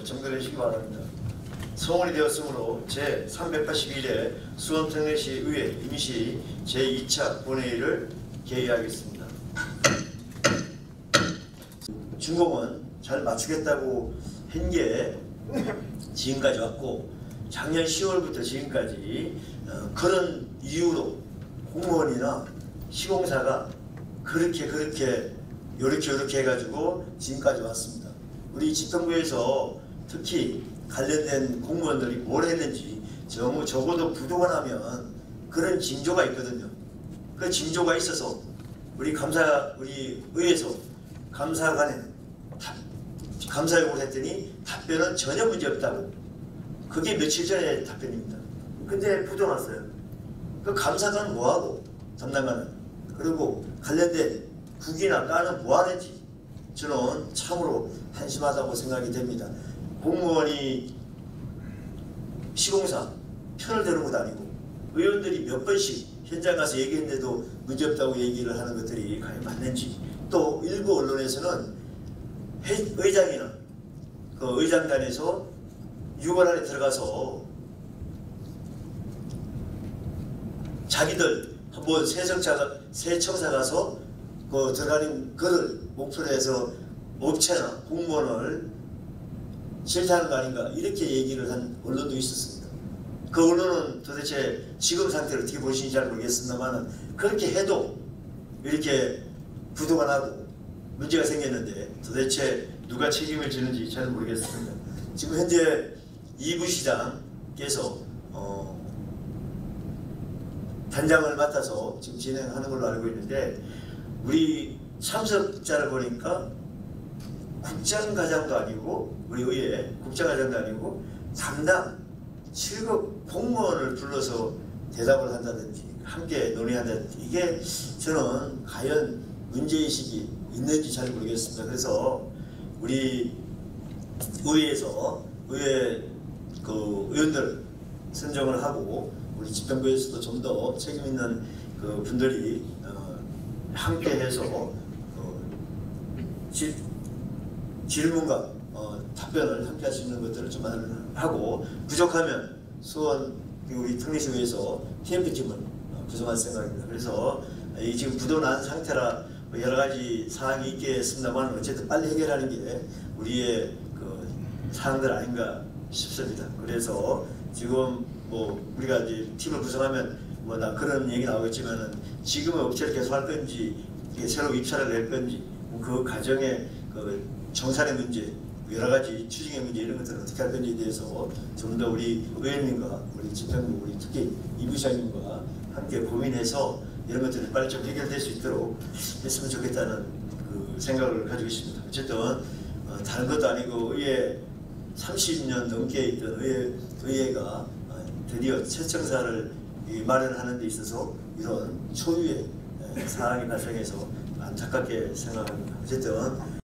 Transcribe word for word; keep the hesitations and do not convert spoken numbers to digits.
정돈해 주시기 바랍니다. 성원이 되었으므로 제삼백팔십일 회 수원특례시 의회 임시 제이 차 본회의를 개의하겠습니다. 준공은 잘 마치겠다고 한 게 지금까지 왔고, 작년 시월부터 지금까지 어, 그런 이유로 공무원이나 시공사가 그렇게 그렇게 요렇게 요렇게 해가지고 지금까지 왔습니다. 우리 집행부에서 특히 관련된 공무원들이 뭘 했는지 정, 적어도 부도가 나면 그런 징조가 있거든요. 그 징조가 있어서 우리 감사, 우리 의회에서 감사관에 답, 감사 요구를 했더니 답변은 전혀 문제 없다고. 그게 며칠 전에 답변입니다. 근데 부도 났어요. 그 감사관은 뭐하고 담당관은, 그리고 관련된 국이나 과는 뭐하는지 저는 참으로 한심하다고 생각이 됩니다. 공무원이 시공사 편을 드는 것도 아니고 의원들이 몇 번씩 현장 가서 얘기했는데도 문제없다고 얘기를 하는 것들이 과연 맞는지, 또 일부 언론에서는 의장이나 그 의장단에서 유월 안에 들어가서 자기들 한번 세청사, 세청사 가서 그 들어가는 것을 목표로 해서 업체나 공무원을 싫다는 거 아닌가, 이렇게 얘기를 한 언론도 있었습니다. 그 언론은 도대체 지금 상태를 어떻게 보시는지 잘 모르겠습니다만, 그렇게 해도 이렇게 부도가 나고 문제가 생겼는데 도대체 누가 책임을 지는지 잘 모르겠습니다. 지금 현재 이 부시장께서 어, 단장을 맡아서 지금 진행하는 걸로 알고 있는데, 우리 참석자를 보니까 국장과장도 아니고, 우리 의회 국장과장도 아니고 담당 칠 급 공무원을 불러서 대답을 한다든지 함께 논의한다든지, 이게 저는 과연 문제의식이 있는지 잘 모르겠습니다. 그래서 우리 의회에서 의회 그 의원들 선정을 하고 우리 집행부에서도 좀 더 책임 있는 그 분들이 어 함께 해서 어 질, 질문과 어 답변을 함께 할 수 있는 것들을 좀 하고, 부족하면 수원 우리 특례시의회에서 티엠피 팀을 구성할 생각입니다. 그래서 이 지금 부도 난 상태라 여러 가지 사항이 있겠습니다만, 어쨌든 빨리 해결하는 게 우리의 그 사항들 아닌가 싶습니다. 그래서 지금 뭐 우리가 이제 팀을 구성하면 뭐 나 그런 얘기 나오겠지만은 지금의 업체를 계속 할 건지 새로 입찰을 낼 건지 그 과정의 그 정산의 문제, 여러 가지 추징의 문제, 이런 것들을 어떻게 할 건지에 대해서 좀 더 우리 의원님과 우리 집행부, 우리 특히 이 부시장님과 함께 고민해서 이런 것들이 빨리 좀 해결될 수 있도록 했으면 좋겠다는 그 생각을 가지고 있습니다. 어쨌든 어, 다른 것도 아니고 의회 삼십 년 넘게 있던 의회, 의회가 어, 드디어 세청사를 마련하는 데 있어서 이런 초유의 사항이 발생해서 안타깝게 생각합니다. 어쨌든